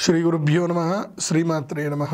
శ్రీ గురుభ్యో నమః శ్రీమాత్రే నమః.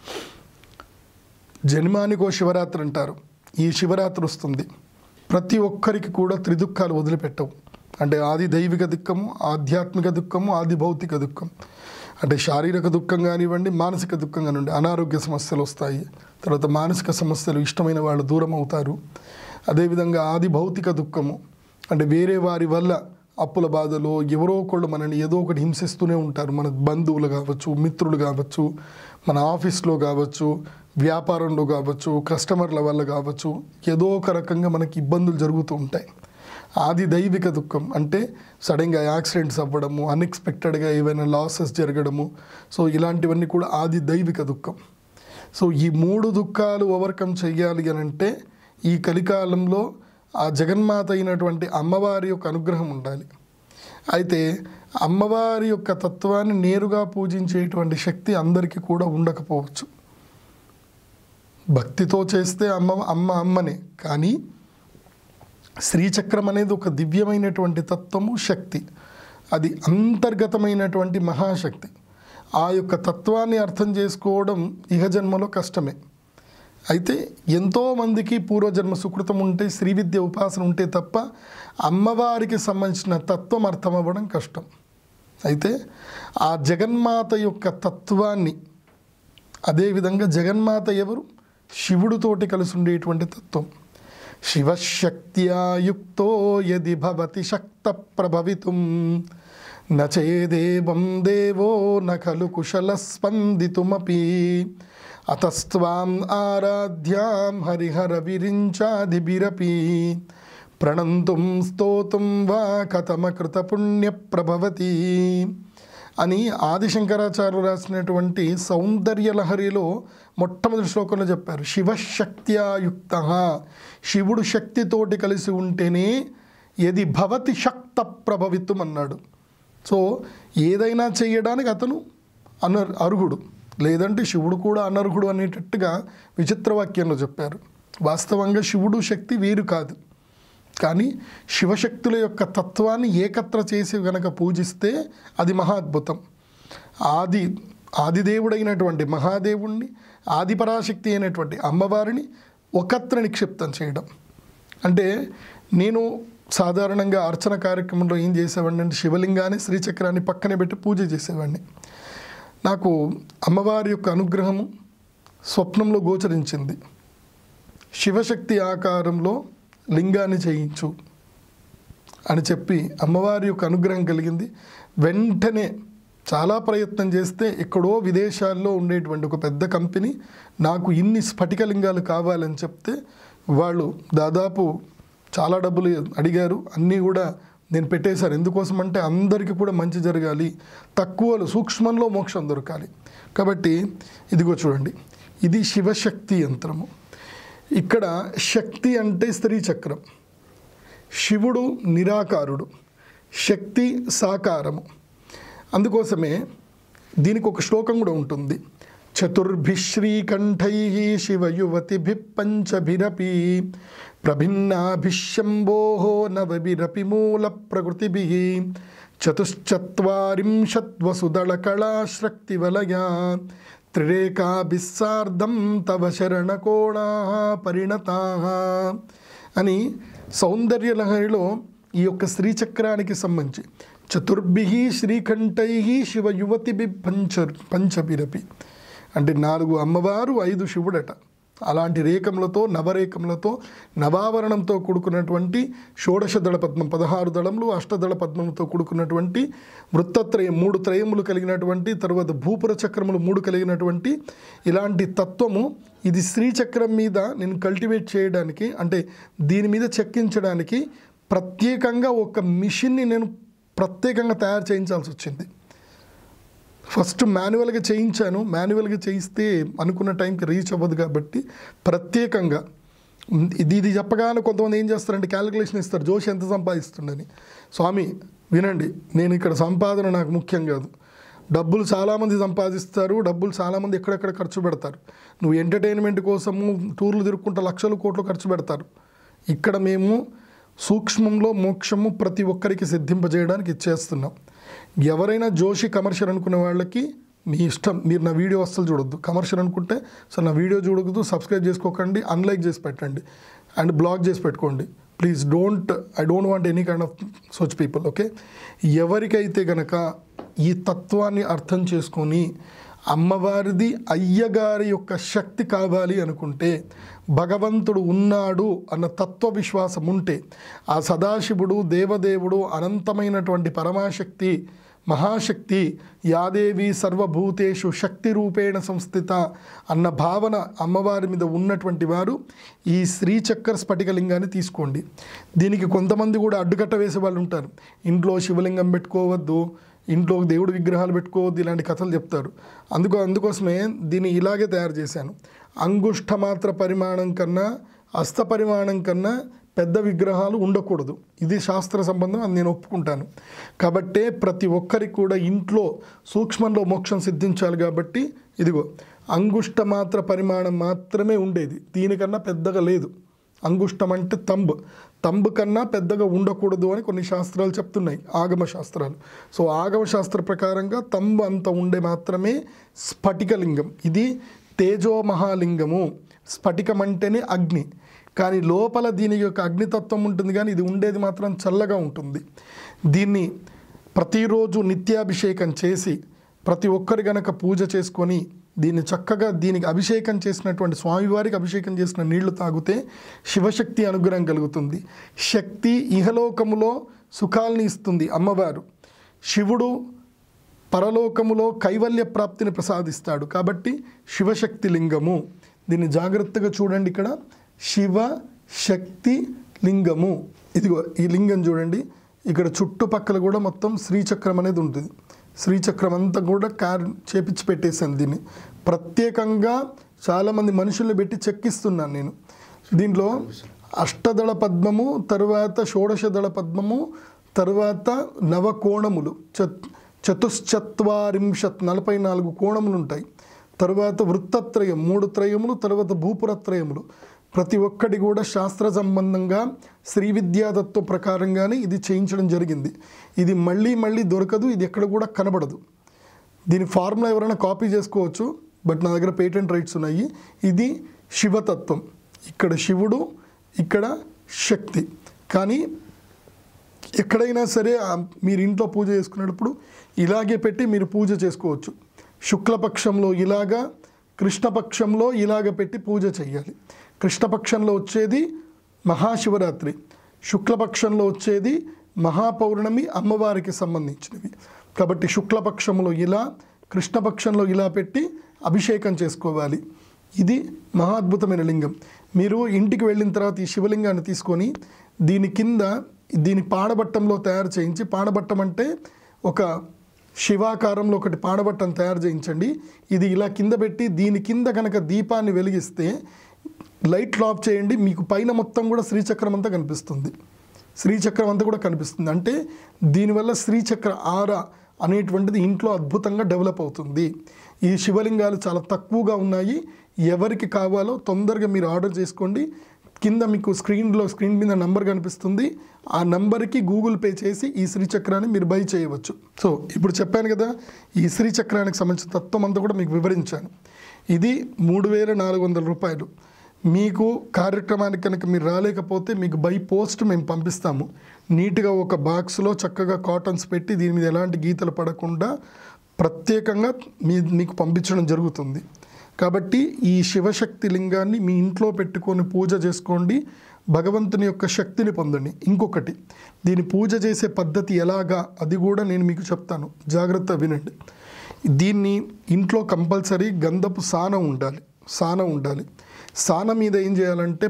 జన్మానికో శివరాత్రి అంటారు. ఈ శివరాత్రి వస్తుంది, ప్రతి ఒక్కరికి కూడా త్రిదుఃఖాలు వదిలిపెట్టవు. అంటే ఆది దైవిక దుఃఖము, ఆధ్యాత్మిక దుఃఖము, ఆది భౌతిక దుఃఖం. అంటే శారీరక దుఃఖం కానివ్వండి, మానసిక దుఃఖం కానివ్వండి, అనారోగ్య సమస్యలు వస్తాయి. తర్వాత మానసిక సమస్యలు, ఇష్టమైన వాళ్ళు దూరం అవుతారు. అదేవిధంగా ఆది భౌతిక దుఃఖము అంటే వేరే వారి వల్ల అప్పుల బాధలో ఎవరో ఒకళ్ళు మనల్ని ఏదో ఒకటి హింసిస్తూనే ఉంటారు. మన బంధువులు కావచ్చు, మిత్రులు కావచ్చు, మన ఆఫీస్లో కావచ్చు, వ్యాపారంలో కావచ్చు, కస్టమర్ల వల్ల కావచ్చు, ఏదో ఒక రకంగా మనకి ఇబ్బందులు జరుగుతూ ఉంటాయి. ఆది దైవిక దుఃఖం అంటే సడన్గా యాక్సిడెంట్స్ అవ్వడము, అన్ఎక్స్పెక్టెడ్గా ఏవైనా లాసెస్ జరగడము. సో ఇలాంటివన్నీ కూడా ఆది దైవిక దుఃఖం. సో ఈ మూడు దుఃఖాలు ఓవర్కమ్ చెయ్యాలి అని అంటే ఈ కలికాలంలో ఆ జగన్మాత అయినటువంటి అమ్మవారి యొక్క అనుగ్రహం ఉండాలి. అయితే అమ్మవారి యొక్క తత్వాన్ని నేరుగా పూజించేటువంటి శక్తి అందరికీ కూడా ఉండకపోవచ్చు. భక్తితో చేస్తే అమ్మనే. కానీ శ్రీచక్రం అనేది ఒక దివ్యమైనటువంటి తత్వము, శక్తి. అది అంతర్గతమైనటువంటి మహాశక్తి. ఆ యొక్క తత్వాన్ని అర్థం చేసుకోవడం ఇహజన్మలో కష్టమే. అయితే ఎంతోమందికి పూర్వజన్మ సుకృతం ఉంటే, శ్రీ విద్య ఉపాసన ఉంటే తప్ప అమ్మవారికి సంబంధించిన తత్వం అర్థం అవ్వడం కష్టం. అయితే ఆ జగన్మాత యొక్క తత్వాన్ని, అదేవిధంగా జగన్మాత ఎవరు? శివుడితోటి కలిసి ఉండేటువంటి తత్వం. శివశక్త్యా యుక్తో యది భవతి శక్త ప్రభవితుం నచేదేవం దేవో నఖలు కుశల స్పందితుమపి అతస్త్వాం ఆరాధ్యాం హరిహర విరించాదిభిరపి ప్రణంతుం స్తోతుం వా కథమకృత పుణ్య ప్రభవతి అని ఆదిశంకరాచార్యులు రాసినటువంటి సౌందర్యలహరిలో మొట్టమొదటి శ్లోకంలో చెప్పారు. శివశక్త్యాయుక్త, శివుడు శక్తితోటి కలిసి ఉంటేనే యది భవతి శక్త ప్రభవిత్వం అన్నాడు. సో ఏదైనా చేయడానికి అతను అర్హుడు, లేదంటే శివుడు కూడా అనర్హుడు అనేటట్టుగా విచిత్ర వాక్యంలో చెప్పారు. వాస్తవంగా శివుడు శక్తి వేరు కాదు. కానీ శివశక్తుల యొక్క తత్వాన్ని ఏకత్ర చేసి గనక పూజిస్తే అది మహాద్భుతం. ఆదిదేవుడైనటువంటి మహాదేవుణ్ణి, ఆదిపరాశక్తి అయినటువంటి అమ్మవారిని ఒకత్ర నిక్షిప్తం చేయడం. అంటే నేను సాధారణంగా అర్చన కార్యక్రమంలో ఏం చేసేవాడిని అంటే శివలింగాన్ని, శ్రీచక్రాన్ని పక్కనే పెట్టి పూజ చేసేవాడిని. నాకు అమ్మవారి యొక్క అనుగ్రహము స్వప్నంలో గోచరించింది. శివశక్తి ఆకారంలో లింగాన్ని చేయించు అని చెప్పి అమ్మవారి యొక్క అనుగ్రహం కలిగింది. వెంటనే చాలా ప్రయత్నం చేస్తే ఎక్కడో విదేశాల్లో ఉండేటువంటి ఒక పెద్ద కంపెనీ నాకు ఇన్ని స్ఫటికలింగాలు కావాలని చెప్తే వాళ్ళు దాదాపు చాలా డబ్బులు అడిగారు. అన్నీ కూడా నేను పెట్టేశాను. ఎందుకోసం అంటే అందరికీ కూడా మంచి జరగాలి, తక్కువలో సూక్ష్మంలో మోక్షం దొరకాలి. కాబట్టి ఇదిగో చూడండి, ఇది శివశక్తి యంత్రము. ఇక్కడ శక్తి అంటే స్త్రీ చక్రం, శివుడు నిరాకారుడు, శక్తి సాకారము. అందుకోసమే దీనికి ఒక శ్లోకం కూడా ఉంటుంది. చతుర్భిశ్రీకంఠై శివయువతిభి పంచభిరపి ప్రభిన్నాభిశంభో నవభిరపి మూల ప్రకృతిభి చతుశ్చత్వారింశద్వసుదళకళాశ్రక్తివలయా త్రిరేకాభిస్సార్ధం తవ శరణకోణా పరిణతా అని సౌందర్యలహరిలో ఈ యొక్క శ్రీచక్రానికి సంబంధించి చతుర్భిః శ్రీకంఠైః శివయువతిభి పంచభిరపి అంటే 4 అమ్మవారు 5 శివుడట. అలాంటి రేఖములతో, నవరేఖములతో, నవావరణంతో కూడుకున్నటువంటి షోడశ దళ పద్మం, 16 దళములు, అష్టదళ పద్మములతో కూడుకున్నటువంటి వృత్తత్రయం, 3 త్రయములు కలిగినటువంటి, తర్వాత భూపుర చక్రములు 3 కలిగినటువంటి ఇలాంటి తత్వము. ఇది శ్రీచక్రం మీద నేను కల్టివేట్ చేయడానికి, అంటే దీని మీద చెక్కించడానికి ప్రత్యేకంగా ఒక మిషన్ని నేను ప్రత్యేకంగా తయారు చేయించాల్సి వచ్చింది. ఫస్ట్ మాన్యువల్గా చేయించాను. మాన్యువల్గా చేయిస్తే అనుకున్న టైంకి రీచ్ అవ్వదు కాబట్టి ప్రత్యేకంగా ఇది చెప్పగానే కొంతమంది ఏం చేస్తారంటే క్యాలిక్యులేషన్ ఇస్తారు, జోషి ఎంత సంపాదిస్తుండని. స్వామి వినండి, నేను ఇక్కడ సంపాదన నాకు ముఖ్యం కాదు. డబ్బులు చాలామంది సంపాదిస్తారు, డబ్బులు చాలామంది ఎక్కడెక్కడ ఖర్చు పెడతారు. నువ్వు ఎంటర్టైన్మెంట్ కోసము టూర్లు తిరుక్కుంటూ లక్షలు కోట్లు ఖర్చు పెడతారు. ఇక్కడ మేము సూక్ష్మంలో మోక్షము ప్రతి ఒక్కరికి సిద్ధింపజేయడానికి ఇచ్చేస్తున్నాం. ఎవరైనా జోషి కమర్షియల్ అనుకునే వాళ్ళకి మీ ఇష్టం. మీరు నా వీడియో అస్సలు చూడొద్దు. కమర్షియల్ అనుకుంటే సో నా వీడియో చూడొద్దు, సబ్స్క్రైబ్ చేసుకోకండి, అన్లైక్ చేసి పెట్టండి అండ్ బ్లాక్ చేసి పెట్టుకోండి. Please I don't want any kind of such people. Okay, ఎవరికైతే గనక ఈ తత్వాన్ని అర్థం చేసుకొని అమ్మవారిది అయ్యగారి యొక్క శక్తి కావాలి అనుకుంటే, భగవంతుడు ఉన్నాడు అన్న తత్వ విశ్వాసం ఉంటే, ఆ సదాశివుడు దేవదేవుడు అనంతమైనటువంటి పరమాశక్తి మహాశక్తి యాదేవి సర్వభూతేషు శక్తి రూపేణ సంస్థిత అన్న భావన అమ్మవారి మీద ఉన్నటువంటి వారు ఈ శ్రీచక్ర స్ఫటికలింగాన్ని తీసుకోండి. దీనికి కొంతమంది కూడా అడ్డుకట్ట వేసే వాళ్ళు ఉంటారు. ఇంట్లో శివలింగం పెట్టుకోవద్దు, ఇంట్లో దేవుడి విగ్రహాలు పెట్టుకోవద్దు, ఇలాంటి కథలు చెప్తారు. అందుకోసమే దీన్ని ఇలాగే తయారు చేశాను. అంగుష్ట మాత్ర పరిమాణం కన్నా హస్త పరిమాణం కన్నా పెద్ద విగ్రహాలు ఉండకూడదు. ఇది శాస్త్ర సంబంధం, అది నేను ఒప్పుకుంటాను. కాబట్టే ప్రతి ఒక్కరికి కూడా ఇంట్లో సూక్ష్మంలో మోక్షం సిద్ధించాలి. కాబట్టి ఇదిగో అంగుష్ట మాత్ర పరిమాణం మాత్రమే ఉండేది, దీనికన్నా పెద్దగా లేదు. అంగుష్టం అంటే తంబు కన్నా పెద్దగా ఉండకూడదు అని కొన్ని శాస్త్రాలు చెప్తున్నాయి, ఆగమ శాస్త్రాలు. సో ఆగమ శాస్త్ర ప్రకారంగా తంబు అంత ఉండే మాత్రమే స్ఫటికలింగం. ఇది తేజోమహాలింగము. స్ఫటికం అంటేనే అగ్ని, కానీ లోపల దీని యొక్క అగ్నితత్వం ఉంటుంది, కానీ ఇది ఉండేది మాత్రం చల్లగా ఉంటుంది. దీన్ని ప్రతిరోజు నిత్యాభిషేకం చేసి ప్రతి ఒక్కరు గనక పూజ చేసుకొని దీన్ని చక్కగా దీనికి అభిషేకం చేసినటువంటి స్వామివారికి అభిషేకం చేసిన నీళ్లు తాగితే శివశక్తి అనుగ్రహం కలుగుతుంది. శక్తి ఇహలోకములో సుఖాల్ని ఇస్తుంది అమ్మవారు. శివుడు పరలోకములో కైవల్య ప్రాప్తిని ప్రసాదిస్తాడు. కాబట్టి శివశక్తి లింగము. దీన్ని జాగ్రత్తగా చూడండి. ఇక్కడ శివశక్తి లింగము. ఇదిగో ఈ లింగం చూడండి. ఇక్కడ చుట్టుపక్కల కూడా మొత్తం శ్రీచక్రం అనేది ఉంటుంది. శ్రీచక్రం అంతా కూడా చేపించి పెట్టేశాను. దీన్ని ప్రత్యేకంగా చాలామంది మనుషుల్ని పెట్టి చెక్కిస్తున్నాను నేను. దీంట్లో అష్టదళ పద్మము, తర్వాత షోడశదళ పద్మము, తర్వాత నవకోణములు, 44 కోణములు ఉంటాయి. తర్వాత వృత్తత్రయం 3 త్రయములు, తర్వాత భూపురత్రయములు. ప్రతి ఒక్కటి కూడా శాస్త్ర సంబంధంగా శ్రీ విద్యాతత్వ ప్రకారంగానే ఇది చేయించడం జరిగింది. ఇది మళ్ళీ దొరకదు, ఇది ఎక్కడ కూడా కనబడదు. దీని ఫార్ములా ఎవరైనా కాపీ చేసుకోవచ్చు, బట్ నా దగ్గర పేటెంట్ రైట్స్ ఉన్నాయి. ఇది శివతత్వం. ఇక్కడ శివుడు, ఇక్కడ శక్తి. కానీ ఎక్కడైనా సరే మీరు ఇంట్లో పూజ చేసుకునేటప్పుడు ఇలాగే పెట్టి మీరు పూజ చేసుకోవచ్చు. శుక్లపక్షంలో ఇలాగా, కృష్ణపక్షంలో ఇలాగ పెట్టి పూజ చేయాలి. కృష్ణపక్షంలో వచ్చేది మహాశివరాత్రి, శుక్లపక్షంలో వచ్చేది మహాపౌర్ణమి, అమ్మవారికి సంబంధించినవి. కాబట్టి శుక్లపక్షంలో ఇలా, కృష్ణపక్షంలో ఇలా పెట్టి అభిషేకం చేసుకోవాలి. ఇది మహా అద్భుతమైన లింగం. మీరు ఇంటికి వెళ్ళిన తర్వాత ఈ శివలింగాన్ని తీసుకొని దీని కింద దీని పాడబట్టంలో తయారు చేయించి, పాడబట్టం అంటే ఒక శివాకారంలో ఒకటి పాడబట్టం తయారు చేయించండి. ఇది ఇలా కింద పెట్టి దీని కింద కనుక దీపాన్ని వెలిగిస్తే, లైట్లు ఆఫ్ చేయండి, మీకు పైన మొత్తం కూడా శ్రీచక్రం అంతా కనిపిస్తుంది. శ్రీచక్రం అంతా కూడా కనిపిస్తుంది. అంటే దీనివల్ల శ్రీచక్ర ఆరా అనేటువంటిది ఇంట్లో అద్భుతంగా డెవలప్ అవుతుంది. ఈ శివలింగాలు చాలా తక్కువగా ఉన్నాయి. ఎవరికి కావాలో తొందరగా మీరు ఆర్డర్ చేసుకోండి. కింద మీకు స్క్రీన్ మీద నంబర్ కనిపిస్తుంది. ఆ నంబర్కి గూగుల్ పే చేసి ఈ శ్రీచక్రాన్ని మీరు బై చేయవచ్చు. సో ఇప్పుడు చెప్పాను కదా, ఈ శ్రీచక్రానికి సంబంధించిన తత్వం అంతా కూడా మీకు వివరించాను. ఇది 3400 రూపాయలు. మీకు కార్యక్రమానికి కనుక మీరు రాలేకపోతే మీకు బై పోస్ట్ మేము పంపిస్తాము. నీట్గా ఒక బాక్స్లో చక్కగా కాటన్స్ పెట్టి దీని మీద ఎలాంటి గీతలు పడకుండా ప్రత్యేకంగా మీకు పంపించడం జరుగుతుంది. కాబట్టి ఈ శివశక్తి లింగాన్ని మీ ఇంట్లో పెట్టుకొని పూజ చేసుకోండి, భగవంతుని యొక్క శక్తిని పొందండి. ఇంకొకటి, దీని పూజ చేసే పద్ధతి ఎలాగా అది కూడా నేను మీకు చెప్తాను, జాగ్రత్త వినండి. దీన్ని ఇంట్లో కంపల్సరీ గంధపు సానం ఉండాలి. సానం మీద ఏం చేయాలంటే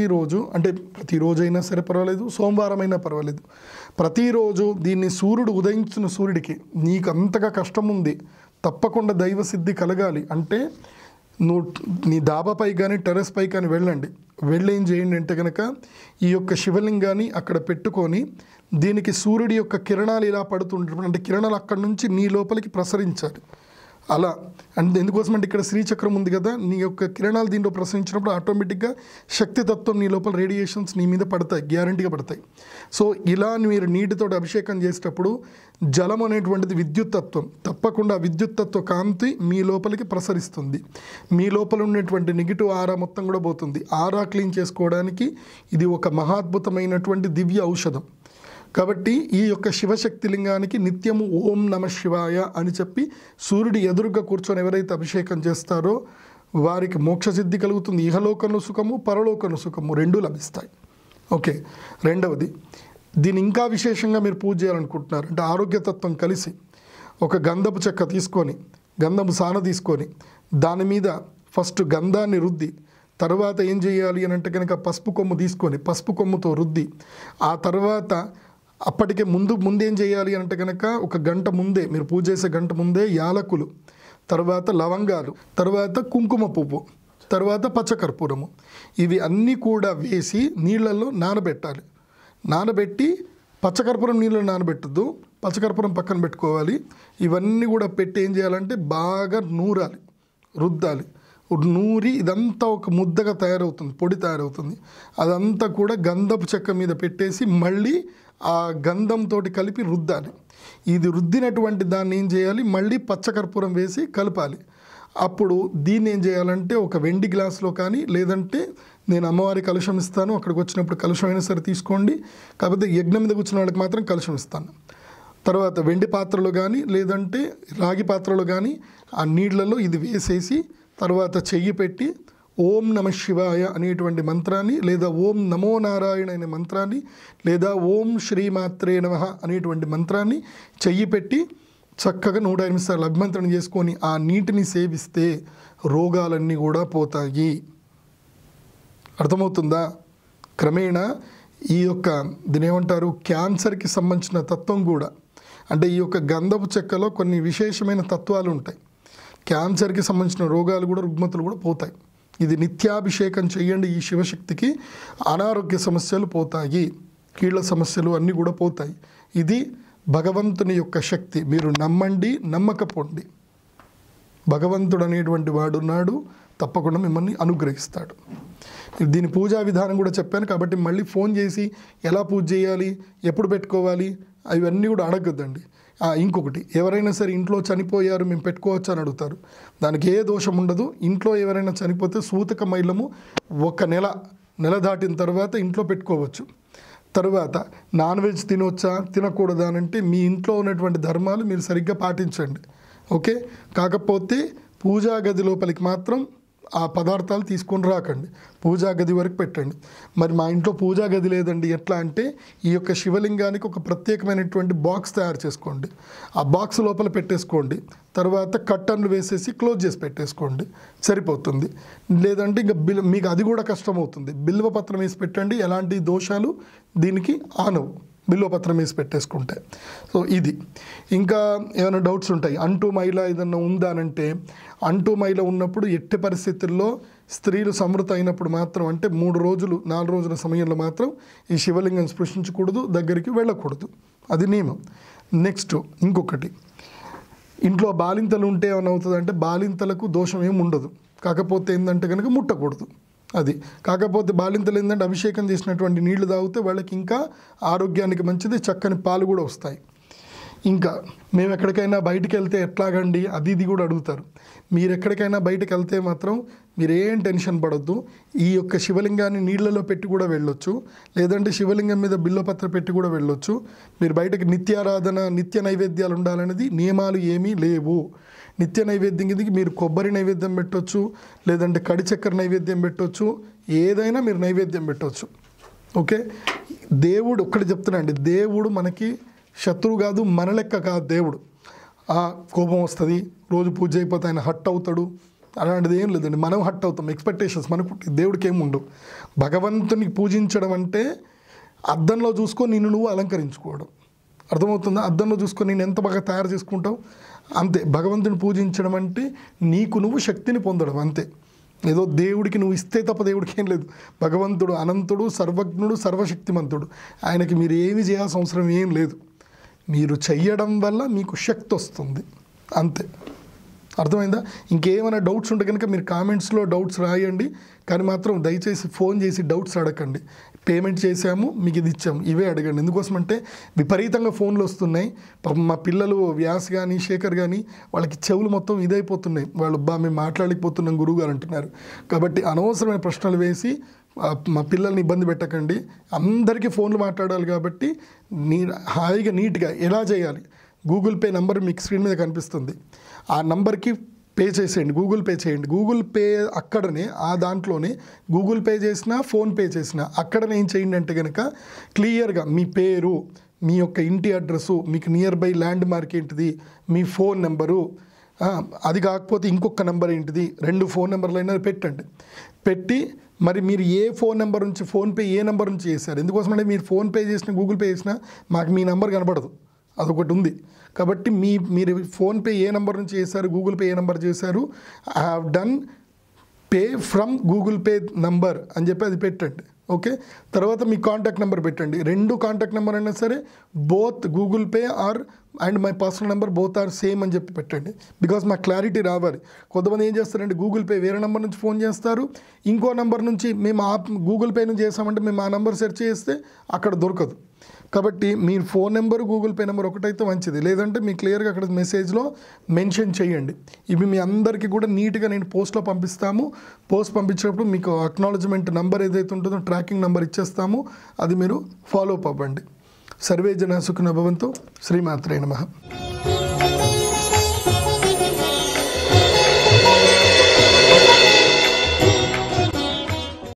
ప్రతిరోజైనా సరే పర్వాలేదు, సోమవారం అయినా పర్వాలేదు, ప్రతిరోజు దీన్ని సూర్యుడు ఉదయించిన సూర్యుడికి నీకు అంతగా కష్టం ఉంది, తప్పకుండా దైవ సిద్ధి కలగాలి అంటే నువ్వు నీ డాబాపై కానీ టెర్రస్ పై కానీ వెళ్ళి ఏం చేయండి అంటే కనుక ఈ యొక్క శివలింగాన్ని అక్కడ పెట్టుకొని దీనికి సూర్యుడి యొక్క కిరణాలు ఇలా పడుతుంటే, అంటే కిరణాలు అక్కడి నుంచి నీ లోపలికి ప్రసరించాలి. అలా అంటే ఎందుకోసం అంటే ఇక్కడ శ్రీచక్రం ఉంది కదా, నీ యొక్క కిరణాలు దీంట్లో ప్రసరించినప్పుడు ఆటోమేటిక్గా శక్తితత్వం నీ లోపల రేడియేషన్స్ నీ మీద పడతాయి, గ్యారంటీగా పడతాయి. సో ఇలా మీరు నీటితో అభిషేకం చేసేటప్పుడు జలం అనేటువంటిది విద్యుత్ తత్వం, తప్పకుండా విద్యుత్ తత్వ కాంతి మీ లోపలికి ప్రసరిస్తుంది. మీ లోపల ఉన్నటువంటి నెగిటివ్ ఆరా మొత్తం కూడా పోతుంది. ఆరా క్లీన్ చేసుకోవడానికి ఇది ఒక మహాద్భుతమైనటువంటి దివ్య ఔషధం. కాబట్టి ఈ యొక్క శివశక్తి లింగానికి నిత్యము ఓం నమ శివాయ అని చెప్పి సూర్యుడి ఎదురుగా కూర్చొని ఎవరైతే అభిషేకం చేస్తారో వారికి మోక్షసిద్ధి కలుగుతుంది. ఇహలోకంలో సుఖము, పరలోకంలో సుఖము రెండూ లభిస్తాయి. ఓకే, రెండవది, దీన్ని ఇంకా విశేషంగా మీరు పూజ చేయాలనుకుంటున్నారు అంటే ఆరోగ్యతత్వం కలిసి ఒక గంధపు చెక్క తీసుకొని, గంధపు సాన తీసుకొని దాని మీద ఫస్ట్ గంధాన్ని రుద్ది, తర్వాత ఏం చేయాలి అని అంటే కనుక పసుపు కొమ్ము తీసుకొని పసుపు కొమ్ముతో రుద్ది, ఆ తర్వాత అప్పటికే ముందేం చేయాలి అంటే కనుక ఒక గంట ముందే, మీరు పూజ చేసే గంట ముందే యాలకులు, తర్వాత లవంగాలు, తర్వాత కుంకుమ పువ్వు, తర్వాత పచ్చకర్పూరము, ఇవి అన్నీ కూడా వేసి నీళ్ళల్లో నానబెట్టాలి. నానబెట్టి పచ్చకర్పూరం నీళ్ళలో నానబెట్టద్దు, పచ్చకర్పూరం పక్కన పెట్టుకోవాలి. ఇవన్నీ కూడా పెట్టి ఏం చేయాలంటే బాగా నూరాలి, రుద్దాలి. నూరి ఇదంతా ఒక ముద్దగా తయారవుతుంది, పొడి తయారవుతుంది. అదంతా కూడా గంధపు చెక్క మీద పెట్టేసి మళ్ళీ ఆ గంధంతో కలిపి రుద్దాలి. ఇది రుద్దినటువంటి దాన్ని ఏం చేయాలి, మళ్ళీ పచ్చకర్పూరం వేసి కలపాలి. అప్పుడు దీన్ని ఏం చేయాలంటే ఒక వెండి గ్లాసులో కానీ, లేదంటే నేను అమ్మవారి కలుషం ఇస్తాను, అక్కడికి వచ్చినప్పుడు కలుషం అయినా సరే తీసుకోండి, కాకపోతే యజ్ఞం మీద కూర్చున్న వాళ్ళకి మాత్రం కలుషం ఇస్తాను. తర్వాత వెండి పాత్రలో కానీ లేదంటే రాగి పాత్రలో కానీ ఆ నీళ్లలో ఇది వేసేసి తర్వాత చెయ్యి పెట్టి ఓం నమ శివాయ అనేటువంటి మంత్రాన్ని, లేదా ఓం నమో నారాయణ అనే మంత్రాన్ని, లేదా ఓం శ్రీమాత్రే నమః అనేటువంటి మంత్రాన్ని చెయ్యి పెట్టి చక్కగా 108 సార్లు అభిమంత్రణ చేసుకొని ఆ నీటిని సేవిస్తే రోగాలన్నీ కూడా పోతాయి. అర్థమవుతుందా? క్రమేణా ఈ యొక్క దీని ఏమంటారు, క్యాన్సర్కి సంబంధించిన తత్వం కూడా, అంటే ఈ యొక్క గంధపు చెక్కలో కొన్ని విశేషమైన తత్వాలు ఉంటాయి. క్యాన్సర్కి సంబంధించిన రోగాలు కూడా, రుగ్మతలు కూడా పోతాయి. ఇది నిత్యాభిషేకం చేయండి ఈ శివశక్తికి, అనారోగ్య సమస్యలు పోతాయి, కీళ్ళ సమస్యలు అన్నీ కూడా పోతాయి. ఇది భగవంతుని యొక్క శక్తి. మీరు నమ్మండి, నమ్మకపోండి, భగవంతుడు అనేటువంటి వాడు ఉన్నాడు, తప్పకుండా మిమ్మల్ని అనుగ్రహిస్తాడు. దీని పూజా విధానం కూడా చెప్పాను కాబట్టి మళ్ళీ ఫోన్ చేసి ఎలా పూజ చేయాలి, ఎప్పుడు పెట్టుకోవాలి అవన్నీ కూడా అడగద్దండి. ఇంకొకటి, ఎవరైనా సరే ఇంట్లో చనిపోయారు మేము పెట్టుకోవచ్చు అని అడుగుతారు. దానికి ఏ దోషం ఉండదు. ఇంట్లో ఎవరైనా చనిపోతే సూతక మైలము 1 నెల దాటిన తర్వాత ఇంట్లో పెట్టుకోవచ్చు. తర్వాత నాన్ వెజ్ తినవచ్చా తినకూడదా అని అంటే మీ ఇంట్లో ఉన్నటువంటి ధర్మాలు మీరు సరిగ్గా పాటించండి. ఓకే, కాకపోతే పూజా గది లోపలికి మాత్రం ఆ పదార్థాలు తీసుకొని రాకండి, పూజా గది వరకు పెట్టండి. మరి మా ఇంట్లో పూజా గది లేదండి ఎట్లా అంటే ఈ యొక్క శివలింగానికి ఒక ప్రత్యేకమైనటువంటి బాక్స్ తయారు చేసుకోండి, ఆ బాక్స్ లోపల పెట్టేసుకోండి, తర్వాత కట్టన్లు వేసేసి క్లోజ్ చేసి పెట్టేసుకోండి, సరిపోతుంది. లేదంటే ఇంకా మీకు అది కూడా కష్టమవుతుంది. బిల్వపత్రం వేసి పెట్టండి, ఎలాంటి దోషాలు దీనికి ఆనవు బిల్వపత్రం వేసి పెట్టేసుకుంటే. సో ఇది. ఇంకా ఏమైనా డౌట్స్ ఉంటాయి, అంటూ మైల ఏదన్నా ఉందా అనంటే, అంటూ మైల ఉన్నప్పుడు ఎట్టి పరిస్థితుల్లో స్త్రీలు సమృత అయినప్పుడు మాత్రం, అంటే 3 రోజులు 4 రోజుల సమయంలో మాత్రం ఈ శివలింగం స్పృశించకూడదు, దగ్గరికి వెళ్ళకూడదు, అది నియమం. నెక్స్ట్ ఇంకొకటి, ఇంట్లో బాలింతలు ఉంటే ఏమైనా అవుతుంది అంటే బాలింతలకు దోషం ఏమి ఉండదు, కాకపోతే ఏంటంటే కనుక ముట్టకూడదు. అది కాకపోతే బాలింతలు ఏంటంటే అభిషేకం చేసినటువంటి నీళ్లు తాగితే వాళ్ళకి ఇంకా ఆరోగ్యానికి మంచిది, చక్కని పాలు కూడా వస్తాయి. ఇంకా మేము ఎక్కడికైనా బయటికి వెళ్తే ఎట్లాగండి అది ఇది కూడా అడుగుతారు. మీరు ఎక్కడికైనా బయటకు వెళ్తే మాత్రం మీరేం టెన్షన్ పడొద్దు. ఈ యొక్క శివలింగాన్ని నీళ్లలో పెట్టి కూడా వెళ్ళొచ్చు, లేదంటే శివలింగం మీద బిల్వపత్ర పెట్టి కూడా వెళ్ళొచ్చు. మీరు బయటకు నిత్యారాధన నిత్య నైవేద్యాలు ఉండాలనేది నియమాలు ఏమీ లేవు. నిత్య నైవేద్యం కిందకి మీరు కొబ్బరి నైవేద్యం పెట్టవచ్చు, లేదంటే కడి చక్కెర నైవేద్యం పెట్టవచ్చు, ఏదైనా మీరు నైవేద్యం పెట్టవచ్చు. ఓకే, దేవుడు ఒక్కటి చెప్తున్నాండి, దేవుడు మనకి శత్రువు కాదు, మన లెక్క కాదు దేవుడు. కోపం వస్తుంది, రోజు పూజ అయిపోతే ఆయన హట్ అవుతాడు, అలాంటిది ఏం లేదండి. మనం హట్ అవుతాం, ఎక్స్పెక్టేషన్స్ మనకు, దేవుడికి ఏమి ఉండవు. భగవంతుని పూజించడం అంటే అద్దంలో చూసుకొని నిన్ను నువ్వు అలంకరించుకోవడం, అర్థమవుతుందా? అద్దంలో చూసుకొని నేను ఎంత బాగా తయారు చేసుకుంటావు అంతే. భగవంతుని పూజించడం అంటే నీకు నువ్వు శక్తిని పొందడం అంతే. ఏదో దేవుడికి నువ్వు ఇస్తే తప్ప దేవుడికి ఏం లేదు. భగవంతుడు అనంతుడు, సర్వజ్ఞుడు, సర్వశక్తిమంతుడు. ఆయనకి మీరు ఏమి చేయాల్సిన అవసరం ఏం లేదు. మీరు చెయ్యడం వల్ల మీకు శక్తి వస్తుంది అంతే. అర్థమైందా? ఇంకేమైనా డౌట్స్ ఉంటే కనుక మీరు కామెంట్స్లో డౌట్స్ రాయండి, కానీ మాత్రం దయచేసి ఫోన్ చేసి డౌట్స్ అడగండి. పేమెంట్ చేసాము మీకు ఇది ఇచ్చాము ఇవే అడగండి. ఎందుకోసమంటే విపరీతంగా ఫోన్లు వస్తున్నాయి. మా పిల్లలు వ్యాస్ కానీ శేఖర్ కానీ వాళ్ళకి చెవులు మొత్తం ఇదైపోతున్నాయి. వాళ్ళు మేము మాట్లాడలేకపోతున్నాం గురువు గారు అంటున్నారు. కాబట్టి అనవసరమైన ప్రశ్నలు వేసి మా పిల్లల్ని ఇబ్బంది పెట్టకండి. అందరికీ ఫోన్లు మాట్లాడాలి కాబట్టి హాయిగా నీట్గా ఎలా చేయాలి, గూగుల్ పే నంబర్ మీకు స్క్రీన్ మీద కనిపిస్తుంది. ఆ నంబర్కి పే చేసేయండి, గూగుల్ పే చేయండి. గూగుల్ పే అక్కడనే ఆ దాంట్లోనే గూగుల్ పే చేసినా ఫోన్పే చేసినా అక్కడనే ఏం చేయండి అంటే కనుక క్లియర్గా మీ పేరు, మీ యొక్క ఇంటి అడ్రస్సు, మీకు నియర్ బై ల్యాండ్ మార్క్ ఏంటిది, మీ ఫోన్ నెంబరు, అది కాకపోతే ఇంకొక నెంబర్ ఏంటిది, 2 ఫోన్ నెంబర్లు అయినా పెట్టండి. పెట్టి మరి మీరు ఏ ఫోన్ నెంబర్ నుంచి ఫోన్పే ఏ నెంబర్ నుంచి చేశారు. ఎందుకోసమంటే మీరు ఫోన్పే చేసినా గూగుల్ పే చేసినా మాకు మీ నెంబర్ కనబడదు, అదొకటి ఉంది. కాబట్టి మీరు ఫోన్పే ఏ నెంబర్ నుంచి చేశారు, గూగుల్ పే ఏ నెంబర్ చేశారు, I have done pay from Google Pay number అని చెప్పి అది పెట్టండి. ఓకే, తర్వాత మీ కాంటాక్ట్ నెంబర్ పెట్టండి. 2 కాంటాక్ట్ నెంబర్ అయినా సరే both Google Pay and my personal number both are same అని చెప్పి పెట్టండి. బికాజ్ మాకు క్లారిటీ రావాలి. కొంతమంది ఏం చేస్తారంటే గూగుల్ పే వేరే నెంబర్ నుంచి ఫోన్ చేస్తారు, ఇంకో నెంబర్ నుంచి మేము గూగుల్ పే నుంచి చేసామంటే మేము ఆ నెంబర్ సెర్చ్ చేస్తే అక్కడ దొరకదు. కాబట్టి మీ phone number Google Pay number ఒకటైతే మంచిది, లేదంటే మీ క్లియర్గా అక్కడ మెసేజ్లో మెన్షన్ చేయండి. ఇవి మీ అందరికీ కూడా నీట్గా నేను పోస్ట్లో పంపిస్తాము. పోస్ట్ పంపించినప్పుడు మీకు అక్నాలజ్మెంట్ నెంబర్ ఏదైతే ఉంటుందో ట్రాకింగ్ నెంబర్ ఇచ్చేస్తాము, అది మీరు ఫాలో అప్ అవ్వండి. సర్వే జనా సుఖినో భవంతు. శ్రీమాత్రే నమః.